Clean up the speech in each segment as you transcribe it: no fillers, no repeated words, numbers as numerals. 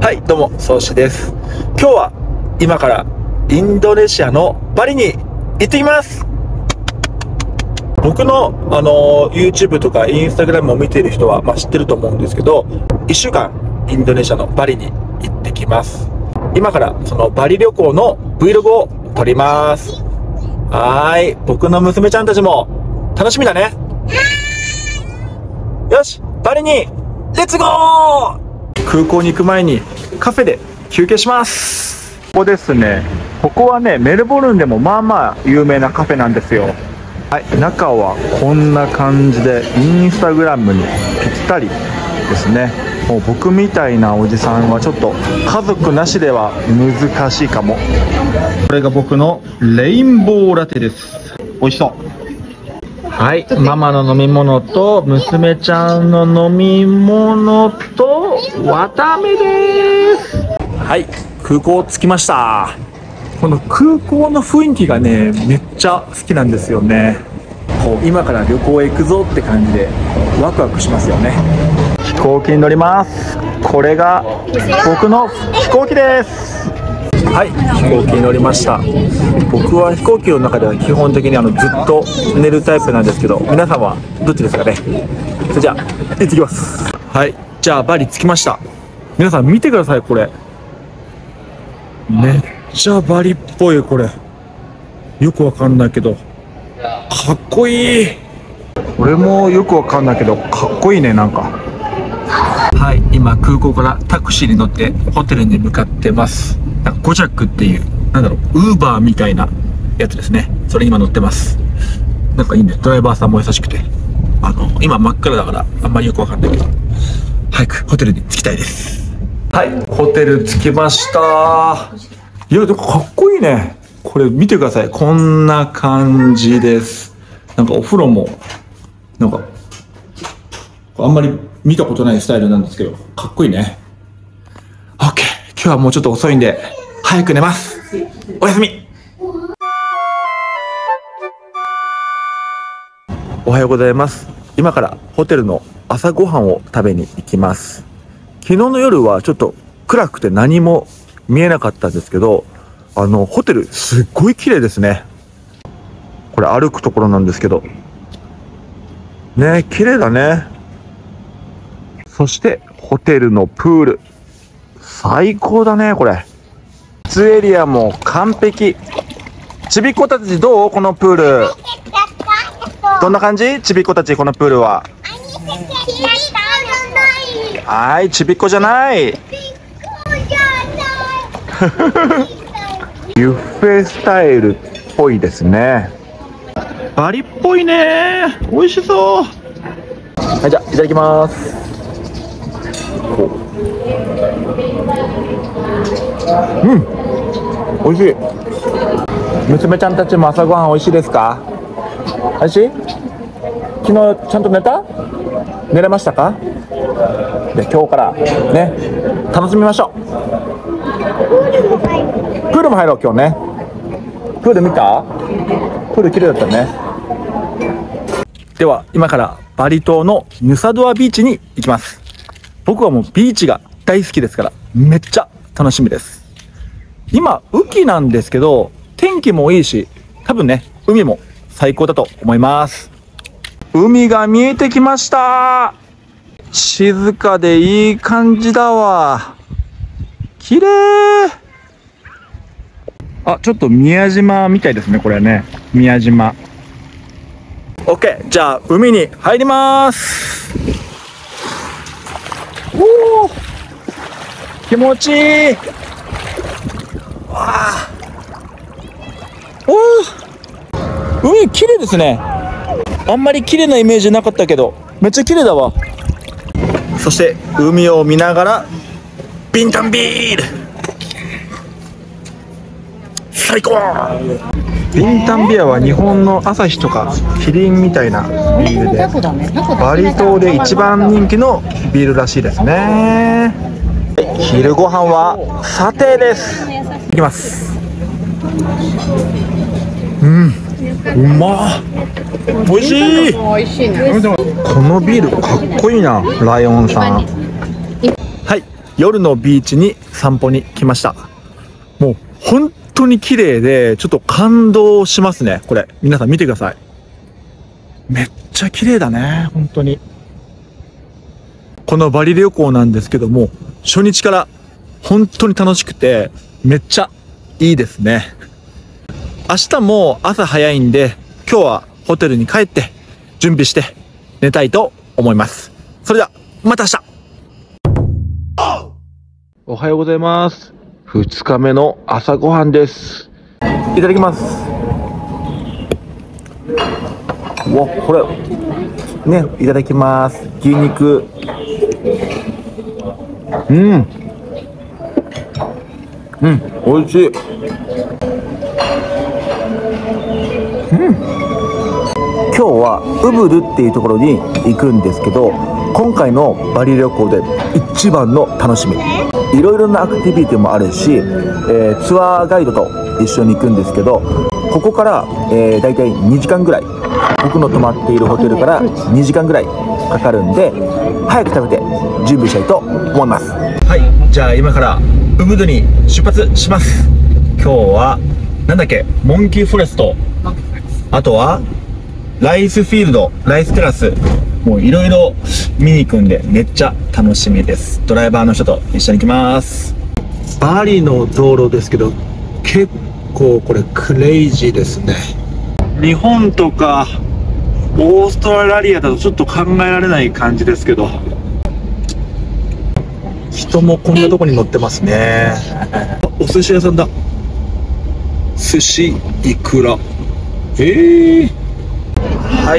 はい、どうも、そうしです。今日は今からインドネシアのバリに行ってきます。僕のYouTube とか Instagram を見ている人は、知ってると思うんですけど、1週間インドネシアのバリに行ってきます。今からそのバリ旅行の Vlog を撮ります。僕の娘ちゃんたちも楽しみだね。よし、バリにレッツゴー。空港に行く前にカフェで休憩します。ここですね。ここはね、メルボルンでもまあまあ有名なカフェなんですよ。はい、中はこんな感じでインスタグラムにぴったりですね。もう僕みたいなおじさんはちょっと家族なしでは難しいかも。これが僕のレインボーラテです。美味しそう。はい、ママの飲み物と娘ちゃんの飲み物と綿あめです。はい、空港着きました。この空港の雰囲気がね、めっちゃ好きなんですよね。こう今から旅行へ行くぞって感じでワクワクしますよね。飛行機に乗ります。これが僕の飛行機です。はい、飛行機に乗りました。僕は飛行機の中では基本的にずっと寝るタイプなんですけど、皆さんはどっちですかね。それじゃあ行ってきます。はい、じゃあバリ着きました。皆さん見てください。これめっちゃバリっぽい。これよくわかんないけどかっこいい。これもよくわかんないけどかっこいいね。なんかはい、今空港からタクシーに乗ってホテルに向かってます。なんかゴジャックっていうウーバーみたいなやつですね。それ今乗ってます。なんかいいね。ドライバーさんも優しくて、今真っ暗だからあんまりよくわかんないけど、早くホテルに着きたいです。はい、ホテル着きました。いやでもかっこいいね。これ見てください。こんな感じです。なんかお風呂もなんかあんまり見たことないスタイルなんですけどかっこいいね。 OK、 今日はもうちょっと遅いんで早く寝ます。おやすみ。おはようございます。今からホテルの朝ごはんを食べに行きます。昨日の夜はちょっと暗くて何も見えなかったんですけど、ホテルすっごい綺麗ですね。これ歩くところなんですけどね、綺麗だね。そしてホテルのプール最高だね。これキッズエリアも完璧。ちびっ子たちどう？このプールどんな感じ？ちびっ子たちこのプールは。はい、ちびっ子じゃない。ビュッフェスタイルっぽいですね。バリっぽいね。美味しそう。はい、じゃあいただきます。美味しい。娘ちゃんたちも朝ごはん美味しいですか？美味しい？昨日ちゃんと寝れましたか？で今日からね楽しみましょう。プールも入ろう今日ね。プール見た？プール綺麗だったね。では今からバリ島のヌサドアビーチに行きます。僕はもうビーチが大好きですからめっちゃ楽しみです。今雨季なんですけど天気もいいし、多分ね海も最高だと思います。海が見えてきました。静かでいい感じだわ。綺麗。ちょっと宮島みたいですね。これね、宮島。 OK、 じゃあ海に入ります。おー、気持ちいい。海綺麗ですね。あんまり綺麗なイメージなかったけどめっちゃ綺麗だわ。そして海を見ながらビンタンビール最高。ビンタンビアは日本のアサヒとかキリンみたいなビールでバリ島で一番人気のビールらしいですね。昼ご飯はサテです。いきます。うまっ。美味しい。このビールかっこいいな。ライオンさん。はい、 夜のビーチに散歩に来ました。もう本当に綺麗で、ちょっと感動しますね。これ、皆さん見てください。めっちゃ綺麗だね、本当に。このバリ旅行なんですけども、初日から本当に楽しくて、めっちゃいいですね。明日も朝早いんで、今日はホテルに帰って準備して寝たいと思います。それではまた明日。おはようございます。2日目の朝ごはんです。いただきます。うわ、これね、いただきます。牛肉。美味しい。今日はウブルっていうところに行くんですけど、今回のバリ旅行で一番の楽しみ、いろいろなアクティビティもあるし、ツアーガイドと一緒に行くんですけど、ここから、だいたい2時間ぐらい、僕の泊まっているホテルから2時間ぐらいかかるんで、早く食べて準備したいと思います。はい、じゃあ今からウブドに出発します。今日はなんだっけ、モンキーフォレスト、あとはライスフィールド、ライステラス、もういろいろ見に行くんでめっちゃ楽しみです。ドライバーの人と一緒に行きます。バリの道路ですけど、結構これクレイジーですね。日本とかオーストラリアだとちょっと考えられない感じですけど、人もこんなとこに乗ってますね。お寿司屋さんだ。寿司いくら。はい、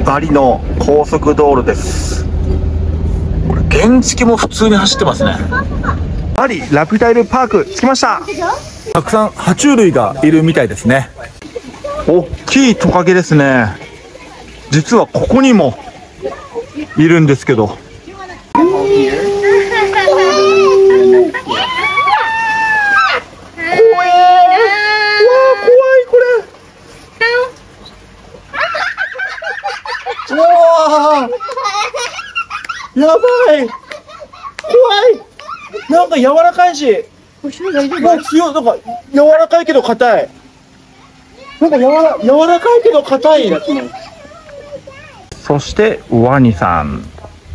バリの高速道路です。これ原付も普通に走ってますね。バリラピュタイルパーク着きました。たくさん爬虫類がいるみたいですね。大きいトカゲですね。実はここにもいるんですけど、やばい、怖い。なんか柔らかいし、もう強い。なんか柔らかいけど硬い。なんか柔らかいけど硬い。そしてワニさん。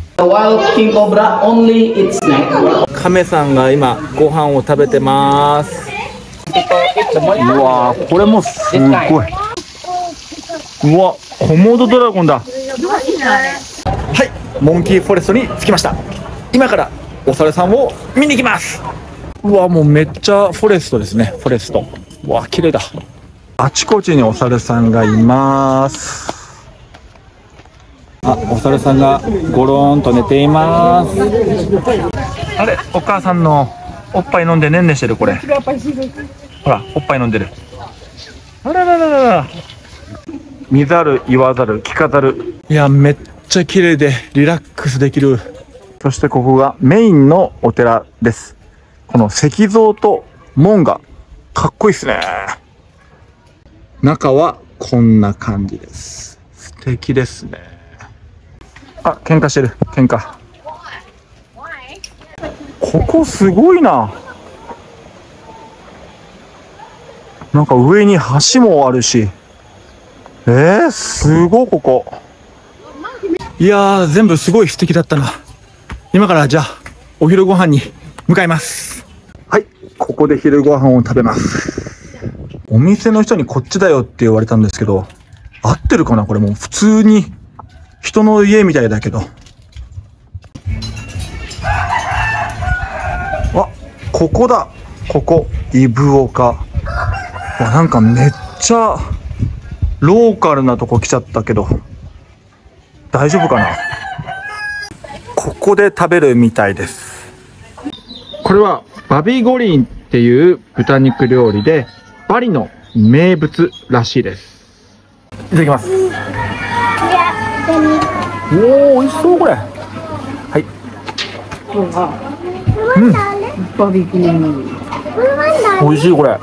カメさんが今ご飯を食べてます。うわー、これもすごい。うわ、コモドドラゴンだ。はい、モンキーフォレストに着きました。今からお猿さんを見に行きます。うわ、もうめっちゃフォレストですね。フォレスト。うわ、綺麗だ。あちこちにお猿さんがいます。あ、お猿さんがゴローンと寝ています。あれ、お母さんのおっぱい飲んでねんねしてる。これほら、おっぱい飲んでる。あららららら。見ざる言わざる聞かざる。いや、めっちゃ綺麗でリラックスできる。そしてここがメインのお寺です。この石像と門がかっこいいですね。中はこんな感じです。素敵ですね。あ、喧嘩してる。喧嘩。ここすごいな。なんか上に橋もあるし。すごいここ。いやー、全部すごい素敵だったな。今からじゃあお昼ご飯に向かいます。はい、ここで昼ご飯を食べます。お店の人にこっちだよって言われたんですけど、合ってるかな。これもう普通に人の家みたいだけど。あ、ここだ。ここイブオカ。なんかめっちゃローカルなとこ来ちゃったけど大丈夫かな。ここで食べるみたいです。これはバビゴリンっていう豚肉料理で、バリの名物らしいです。いただきます。おー、美味しそうこれ。はい。美味しいこれ。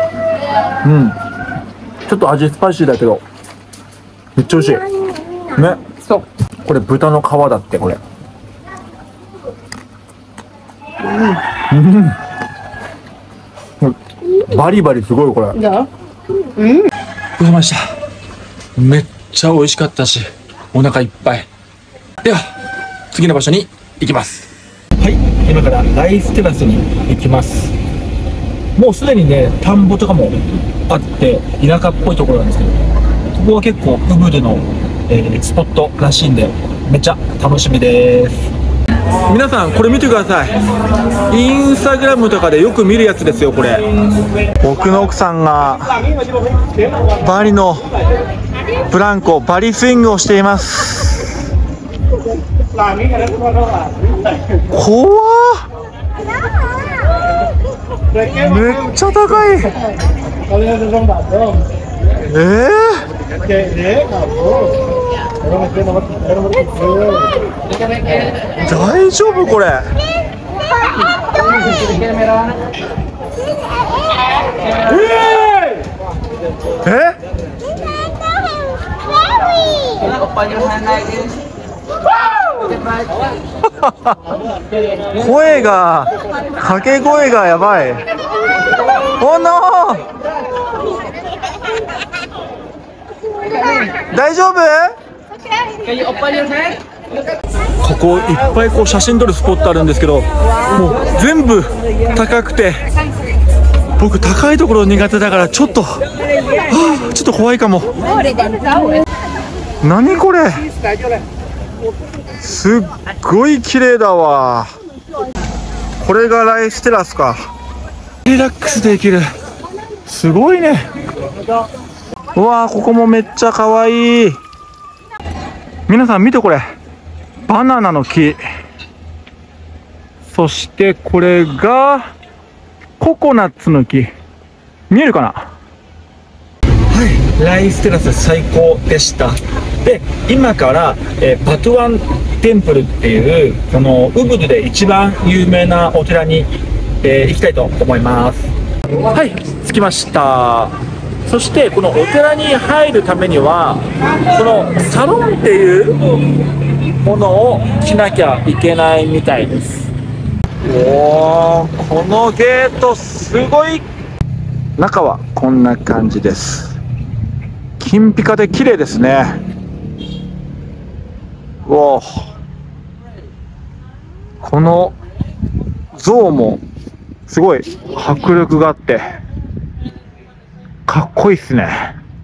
ちょっと味スパイシーだけどめっちゃ美味しいね。そう、これ豚の皮だって。これバリバリすごいこれ。どうしました。めっちゃ美味しかったし、お腹いっぱい。では、次の場所に行きます。はい、今からライステラスに行きます。もうすでにね、田んぼとかもあって、田舎っぽいところなんですけど、ここは結構ウブドの、スポットらしいんで、めっちゃ楽しみです。皆さんこれ見てください。インスタグラムとかでよく見るやつですよこれ。僕の奥さんがバリのブランコバリスイングをしています。怖っ、めっちゃ高い。大丈夫これ。声が、掛け声がやばい。おの大丈夫？ここいっぱいこう写真撮るスポットあるんですけど、もう全部高くて、僕高いところ苦手だからちょっと怖いかも。何これ、すっごい綺麗だわ。これがライステラスか。リラックスできる。すごいね。うわー、ここもめっちゃ可愛い。皆さん見てこれ、バナナの木。そしてこれがココナッツの木。見えるかな。はい、ライステラス最高でした。で、今から、バトゥワンテンプルっていうこのウブドで一番有名なお寺に、行きたいと思います。はい、着きました。そしてこのお寺に入るためにはこのサロンっていうものをしなきゃいけないみたいです。おー、このゲートすごい。中はこんな感じです。金ピカで綺麗ですね。おー、この像もすごい迫力があってかっこいいっすね。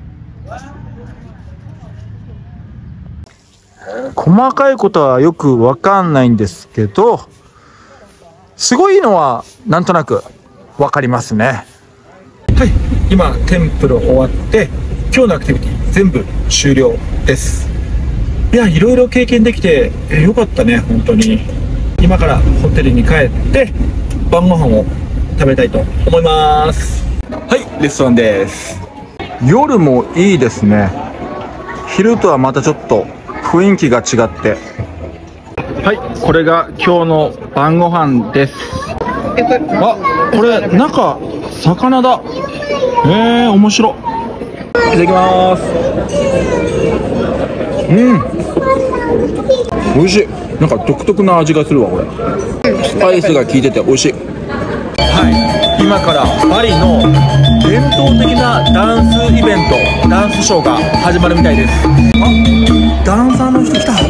細かいことはよくわかんないんですけど、すごいのはなんとなくわかりますね。はい、今テンプル終わって今日のアクティビティ全部終了です。いや、いろいろ経験できてよかったね。本当に今からホテルに帰って晩ご飯を食べたいと思います。はい、レストランです。夜もいいですね。昼とはまたちょっと雰囲気が違って。はい、これが今日の晩ご飯です。あ、これ中魚だ。面白い。いただきます。美味しい。なんか独特な味がするわこれ。スパイスが効いてて美味しい。はい、今からバリの伝統的なダンスイベント、ダンスショーが始まるみたいです。あ、ダンサーの人来た。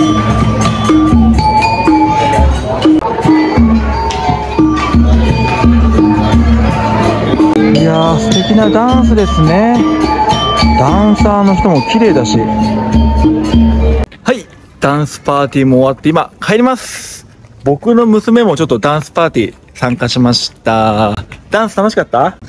いやー、素敵なダンスですね。ダンサーの人も綺麗だし。はい、ダンスパーティーも終わって今帰ります。僕の娘もちょっとダンスパーティー参加しました。ダンス楽しかった？はい。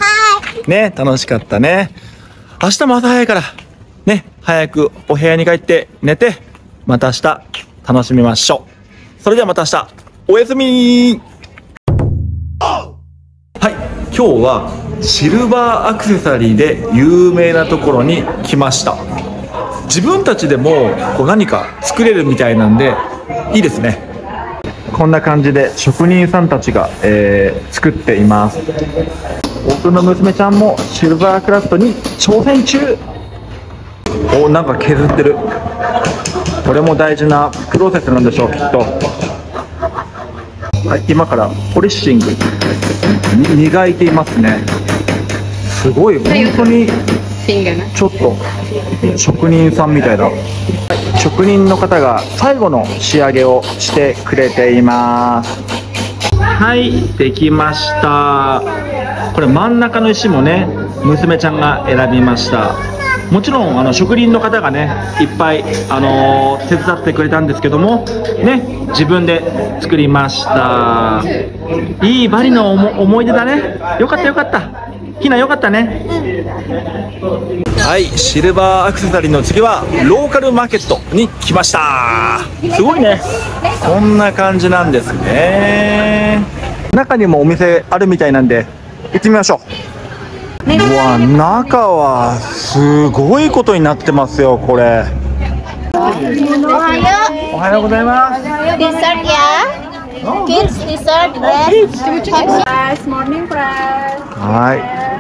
ね、楽しかったね。明日も朝早いから、ね、早くお部屋に帰って寝て、また明日楽しみましょう。それではまた明日、おやすみ。はい、今日はシルバーアクセサリーで有名なところに来ました。自分たちでもこう何か作れるみたいなんでいいですね。こんな感じで職人さんたちが、作っています。僕の娘ちゃんもシルバークラフトに挑戦中。お、なんか削ってる。これも大事なプロセスなんでしょう、きっと。 はい、今からポリッシング磨いていますね。すごい、本当にちょっと職人さんみたいだ。職人の方が最後の仕上げをしてくれています。はい、できました。これ真ん中の石もね、娘ちゃんが選びました。もちろん職人の方がねいっぱい手伝ってくれたんですけどもね、自分で作りました。いいバリの思い出だね。よかったよかった、ひなよかったね。はい、シルバーアクセサリーの次はローカルマーケットに来ました。すごいね、こんな感じなんですね。中にもお店あるみたいなんで行ってみましょう。うわ、中はすごいことになってますよ、これ。おはようございます。 Dessert ya? Kids dessert bread. Morning bread. はい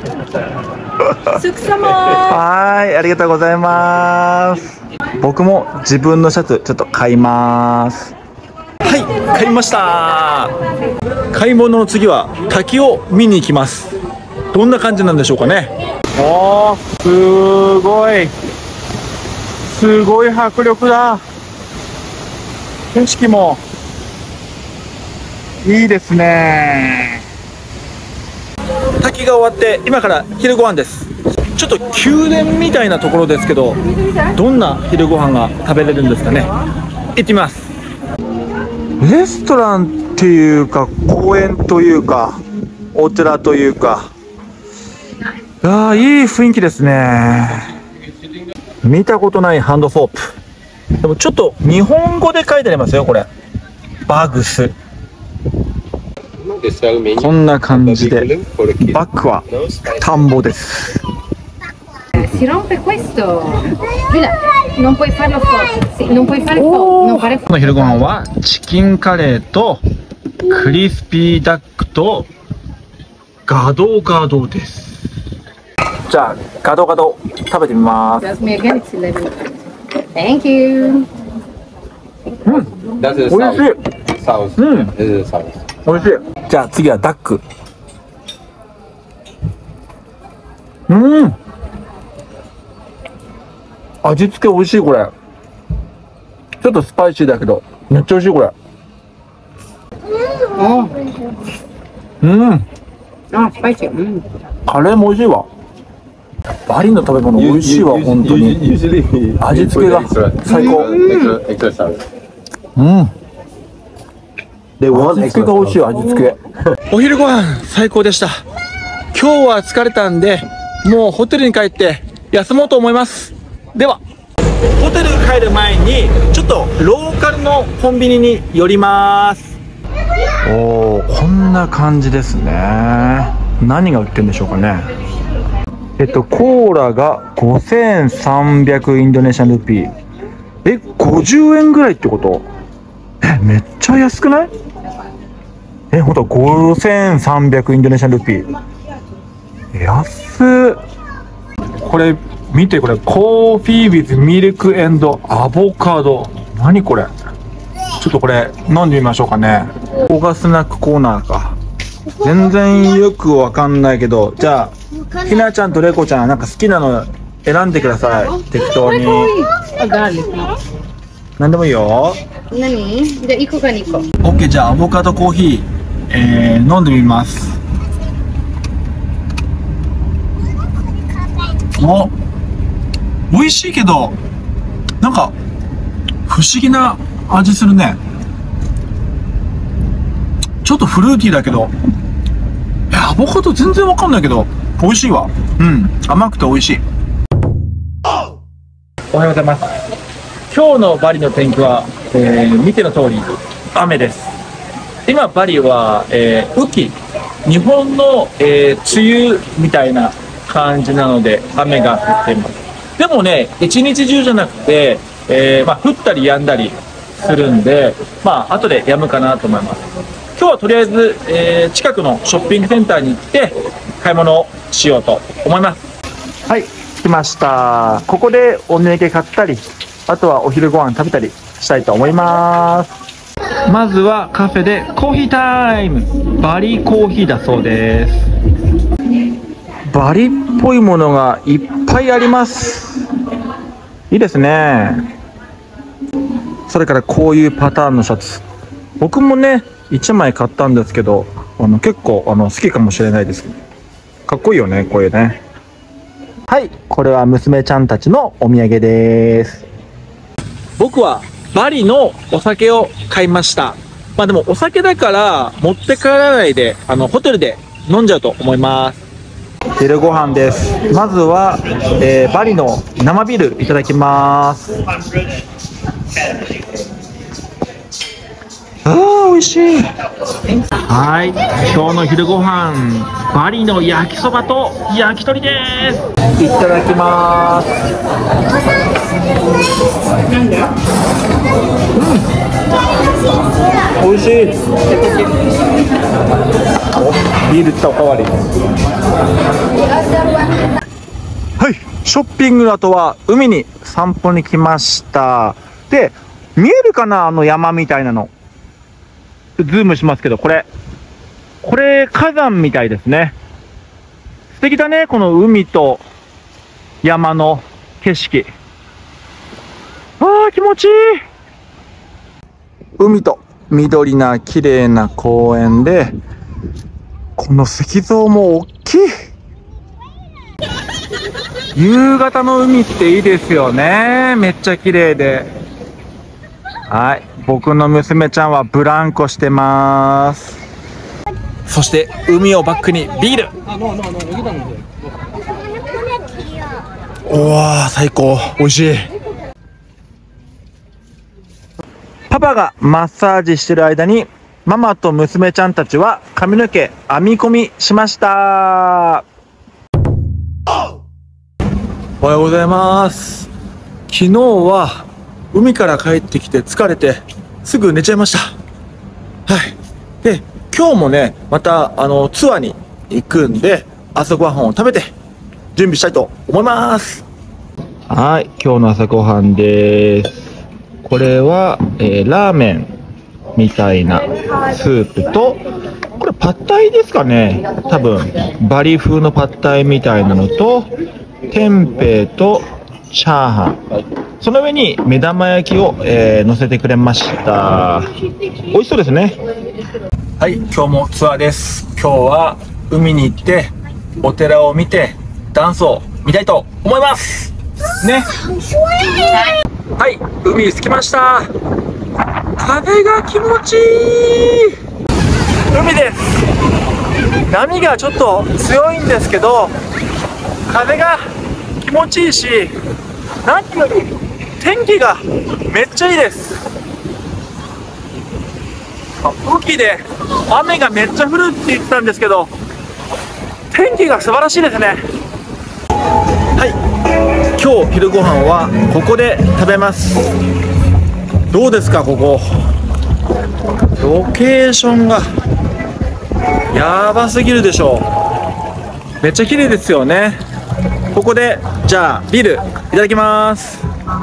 はい、ありがとうございます。僕も自分のシャツちょっと買います。はい、買いました。買い物の次は滝を見に行きます。どんな感じなんでしょうかね。おー、すごい迫力だ。景色もいいですね。滝が終わって今から昼ご飯です。ちょっと宮殿みたいなところですけど、どんな昼ご飯が食べれるんですかね。行ってみます。レストランっていうか公園というかお寺というか、いい雰囲気ですね。見たことないハンドソープ。でもちょっと日本語で書いてありますよ、これ。バグス。こんな感じで、バックは田んぼです。 Si rompe questo. Mira, non puoi farlo forte. Non puoi fare non fare forte. の昼ご飯はチキンカレーとクリスピーダックとガドガドです。じゃあガドガド食べてみます。 That's me again. It's 11. Thank you. 美味しい。美味しい。じゃあ次はダック。味付け美味しい、これ。ちょっとスパイシーだけどめっちゃ美味しい、これ。 Spicy. カレーも美味しいわ。バリの食べ物美味しいわ、本当に。味付けが最高。味付けが美味しい、味付け。お昼ご飯最高でした。今日は疲れたんでもうホテルに帰って休もうと思います。ではホテルに帰る前にちょっとローカルのコンビニに寄ります。おー、こんな感じですね。何が売ってるんでしょうかね。コーラが5300インドネシアンルピー。50円ぐらいってこと？めっちゃ安くない？ほんと5300インドネシアンルピー。安っ。これ見て、これコーヒー with ミルク&アボカド。何これ。ちょっとこれ飲んでみましょうかね。ここがスナックコーナーか。全然よくわかんないけど、じゃあひなちゃんとれこちゃんなんか好きなの選んでください。適当に。何でもいいよ。 何？じゃあ1個か2個。 オッケー、じゃあアボカドコーヒー、飲んでみます。お、美味しいけどなんか不思議な味するね。ちょっとフルーティーだけど、アボカド全然わかんないけど美味しいわ。甘くて美味しい。おはようございます。今日のバリの天気は、見ての通り雨です。今バリは、雨季、日本の、梅雨みたいな感じなので雨が降っています。でもね、一日中じゃなくて、降ったり止んだりするんで、後で止むかなと思います。今日はとりあえず、近くのショッピングセンターに行って買い物をしようと思います。はい、来ました。ここでお土産買ったり、あとはお昼ご飯食べたりしたいと思います。 まずはカフェでコーヒータイム。バリコーヒーだそうです。バリっぽいものがいっぱいあります。いいですね。それからこういうパターンのシャツ、僕もね1枚買ったんですけど、結構好きかもしれないです。かっこいいよね、こういうね。はい、これは娘ちゃんたちのお土産です。僕はバリのお酒を買いました。まあでもお酒だから持って帰らないでホテルで飲んじゃうと思います。昼ご飯です。まずは、バリの生ビールいただきます。美味しい。はい、今日の昼ご飯、バリの焼きそばと焼き鳥です。いただきます。美味しい。ビールとおかわり。はい、ショッピングの後は海に散歩に来ました。で、見えるかな、山みたいなの。ズームしますけど、これ火山みたいですね。素敵だね、この海と山の景色。気持ちいい。海と緑な綺麗な公園で、この石像も大きい。夕方の海っていいですよね。めっちゃ綺麗で。はい、僕の娘ちゃんはブランコしてます。そして海をバックにビール。おわ、最高、美味しい。パパがマッサージしてる間にママと娘ちゃんたちは髪の毛編み込みしました。おはようございます。昨日は海から帰ってきて疲れてすぐ寝ちゃいました。はい。で、今日もね、またツアーに行くんで、朝ごはんを食べて準備したいと思います。はい、今日の朝ごはんです。これは、ラーメンみたいなスープと、これパッタイですかね。多分バリ風のパッタイみたいなのと、テンペイとチャーハン。その上に目玉焼きを、乗せてくれました。美味しそうですね。はい、今日もツアーです。今日は海に行ってお寺を見てダンスを見たいと思いますね。はい、海に着きました。風が気持ちいい。海です。波がちょっと強いんですけど、風が気持ちいいし、何より天気がめっちゃいいです。雨季で雨がめっちゃ降るって言ってたんですけど、天気が素晴らしいですね。はい、今日昼ご飯はここで食べます。どうですか、ここロケーションがやばすぎるでしょう。めっちゃ綺麗ですよね。ここでじゃあビールいただきます。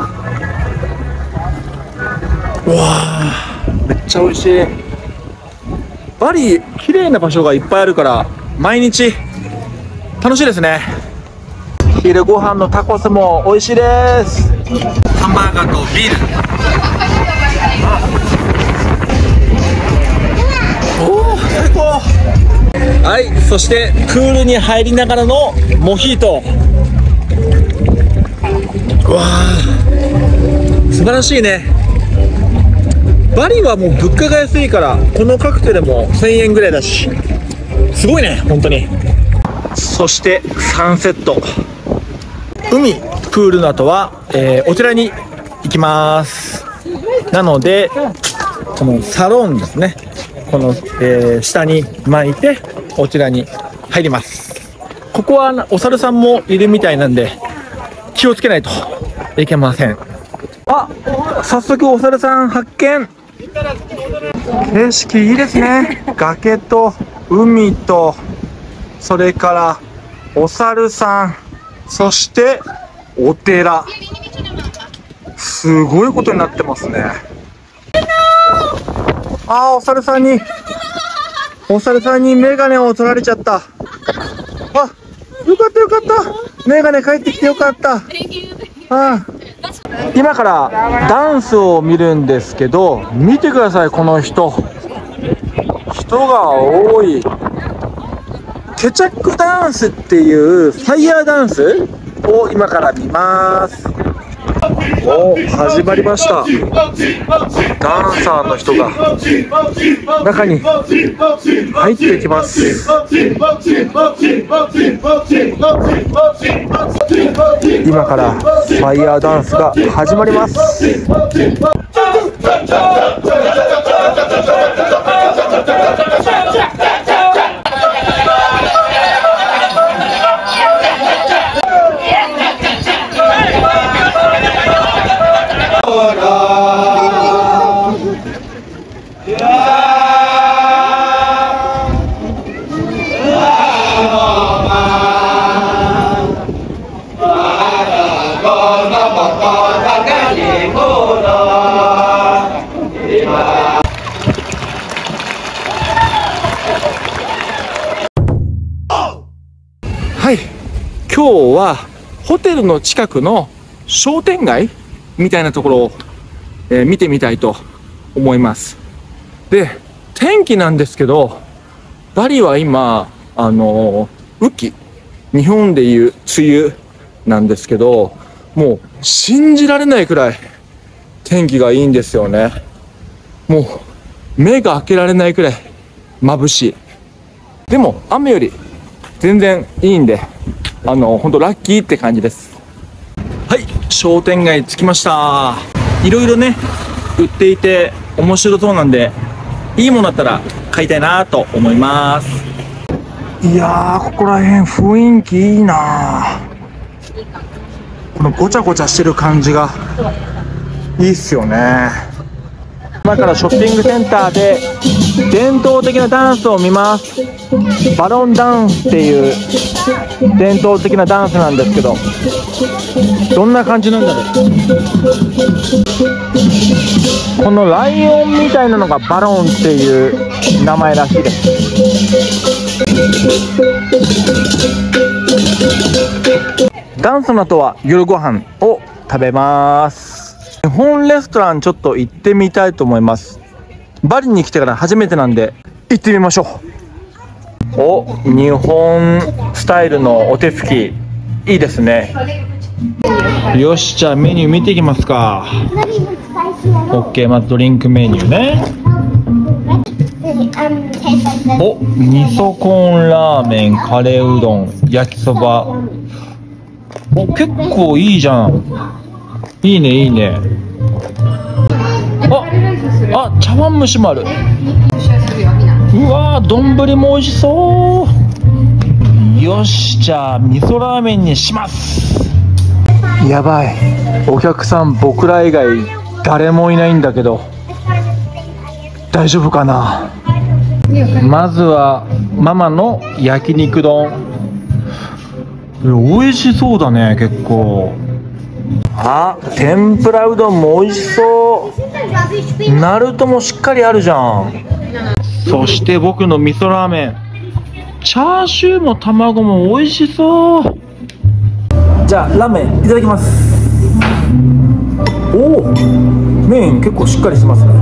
うわー、めっちゃ美味しい。バリ綺麗な場所がいっぱいあるから毎日楽しいですね。昼ご飯のタコスも美味しいです。ハンバーガーとビール。おー、最高。はい、そしてプールに入りながらのモヒート。うわー、素晴らしいね。バリはもう物価が安いからこのカクテルも1000円ぐらいだし、すごいね本当に。そしてサンセット。海プールの後は、お寺に行きます。なのでこのサロンですね、この、下に巻いてお寺に入ります。ここはお猿さんもいるみたいなんで気をつけないといけません。あ、早速お猿さん発見。景色いいですね。崖と海と、それからお猿さん、そしてお寺。すごいことになってますね。 あー、お猿さんにメガネを取られちゃった。あ、よかったよかった。メガネ帰ってきてよかった。あ、今からダンスを見るんですけど、見てください、この人が多い。ケチャックダンスっていうファイヤーダンスを今から見ます。お、始まりました。ダンサーの人が中に入っていきます。今からファイヤーダンスが始まります。はい、今日はホテルの近くの商店街みたいなところを、見てみたいと思います。で、天気なんですけど、バリは今雨季、日本でいう梅雨なんですけど、もう信じられないくらい天気がいいんですよね。もう目が開けられないくらい眩しい。でも雨より全然いいんで、本当ラッキーって感じです。はい、商店街着きました。いろいろね売っていて面白そうなんで、いいものだったら買いたいなと思います。いやー、ここら辺雰囲気いいな。このごちゃごちゃしてる感じがいいっすよね。今からショッピングセンターで伝統的なダンスを見ます。バロンダンスっていう伝統的なダンスなんですけど、どんな感じなんだろう。このライオンみたいなのがバロンっていう名前らしいです。ダンスの後は夜ご飯を食べます。日本レストランちょっと行ってみたいと思います。バリに来てから初めてなんで行ってみましょう。お、日本スタイルのお手拭きいいですね。よし、じゃあメニュー見ていきますか。 OK、 まずドリンクメニューね。お、味噌コーンラーメン、カレーうどん、焼きそば。お、結構いいじゃん。いいねいいね。あ、茶碗蒸しもある。うわー、丼も美味しそう。よし、じゃあ味噌ラーメンにします。やばい、お客さん僕ら以外誰もいないんだけど大丈夫かな。まずはママの焼肉丼。美味しそうだね、結構。あ、天ぷらうどんも美味しそう。ナルトもしっかりあるじゃん。そして僕の味噌ラーメン、チャーシューも卵も美味しそう。じゃあラーメンいただきます。おお、麺結構しっかりしてますね。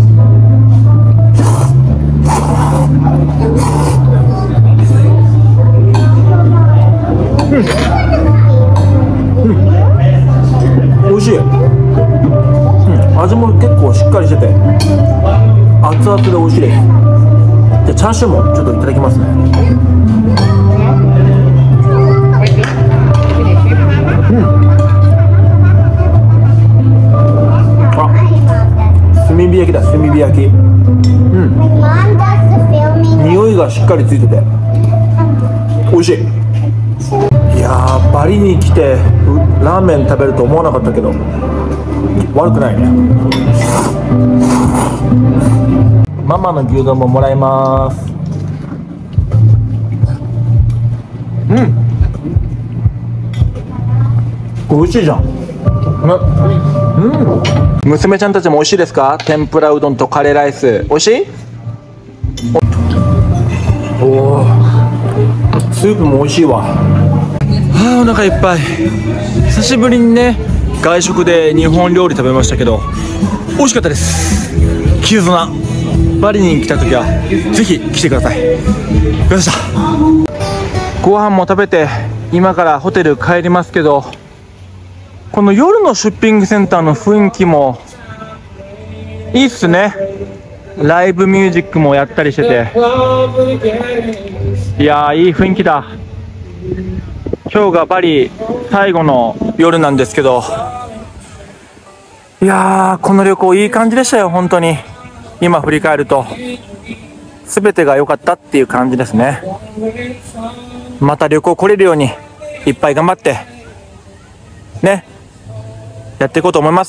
美味しい。味も結構しっかりしてて熱々で美味しいです。じゃあチャーシューもちょっといただきますね。あ、炭火焼きだ、炭火焼き。匂いがしっかりついてて美味しい。いやー、バリに来てラーメン食べると思わなかったけど悪くないね。ママの牛丼ももらいます。美味しいじゃん。 娘ちゃんたちも美味しいですか？天ぷらうどんとカレーライス美味しい？おお、スープも美味しいわ。はあ、お腹いっぱい。久しぶりにね、外食で日本料理食べましたけど美味しかったです。キズナバリに来た時はぜひ来てください。よっしゃ。ご飯も食べて今からホテル帰りますけど、この夜のショッピングセンターの雰囲気もいいっすね。ライブミュージックもやったりしてて、いやー、いい雰囲気だ。今日がバリ最後の夜なんですけど、いやー、この旅行いい感じでしたよ。本当に今振り返ると全てが良かったっていう感じですね。また旅行来れるようにいっぱい頑張ってね、やっていこうと思います。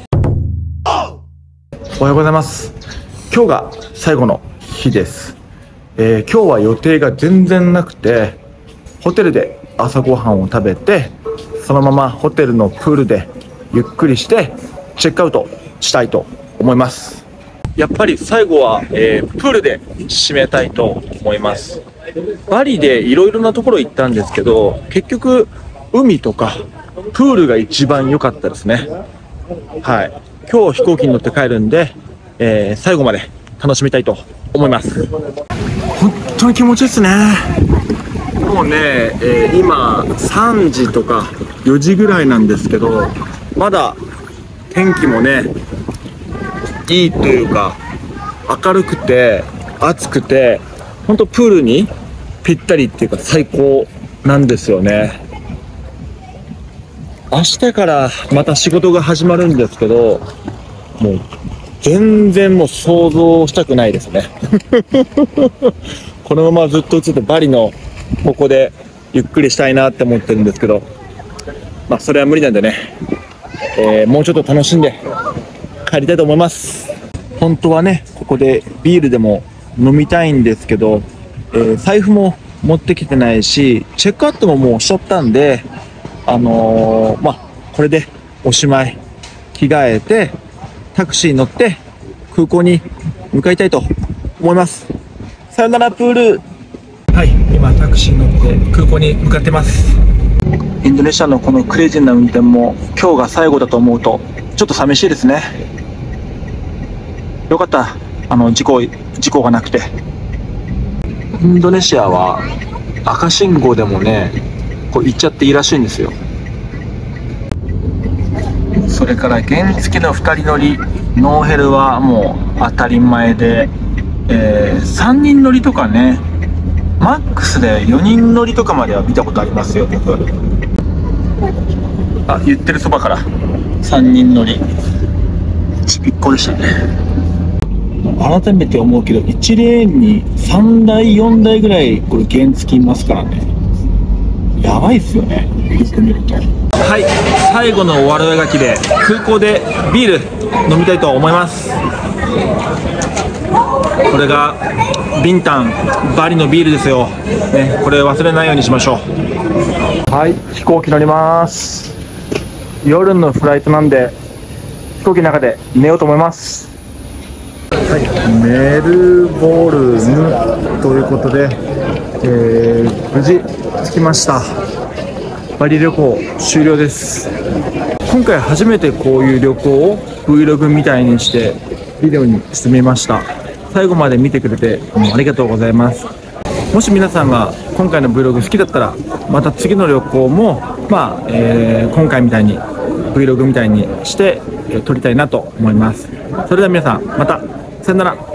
おはようございます。今日が最後の日です。今日は予定が全然なくて、ホテルで朝ごはんを食べて、そのままホテルのプールでゆっくりしてチェックアウトしたいと思います。やっぱり最後は、プールで締めたいと思います。バリでいろいろなところ行ったんですけど、結局海とかプールが一番良かったですね。はい、今日飛行機に乗って帰るんで、最後まで楽しみたいと思います。本当に気持ちいいですね。もうね、今3時とか4時ぐらいなんですけど、まだ天気もねいいというか、明るくて暑くて、本当プールにぴったりっていうか最高なんですよね。明日からまた仕事が始まるんですけど、もう全然もう想像したくないですね。このままずっとちょっとバリのここでゆっくりしたいなって思ってるんですけど、まあそれは無理なんでね、もうちょっと楽しんで帰りたいと思います。本当はね、ここでビールでも飲みたいんですけど、財布も持ってきてないし、チェックアウトももうしちゃったんで、まあこれでおしまい。着替えてタクシーに乗って空港に向かいたいと思います。さよならプール。はい、今タクシーに乗って空港に向かってます。インドネシアのこのクレイジーな運転も今日が最後だと思うとちょっと寂しいですね。よかった、事故がなくて。インドネシアは赤信号でもね、こう行っちゃっていいらしいんですよ。それから原付の2人乗りノーヘルはもう当たり前で、3人乗りとかね、マックスで4人乗りとかまでは見たことありますよ、僕。あ、言ってるそばから3人乗りちびっこでしたね。改めて思うけど、1レーンに3台4台ぐらいこれ原付いますからね。やばいっすよね、よく見ると。はい、最後の悪あがきで空港でビール飲みたいと思います。これがビンタンバリのビールですよ、ね、これ忘れないようにしましょう。はい、飛行機乗ります。夜のフライトなんで飛行機の中で寝ようと思います。はい、メルボルンということで、無事着きました。バリ旅行終了です。今回初めてこういう旅行を Vlog みたいにしてビデオにしてみました。最後まで見てくれてありがとうございます。もし皆さんが今回の Vlog 好きだったら、また次の旅行も今回みたいに Vlog みたいにして撮りたいなと思います。それでは皆さん、またさよなら。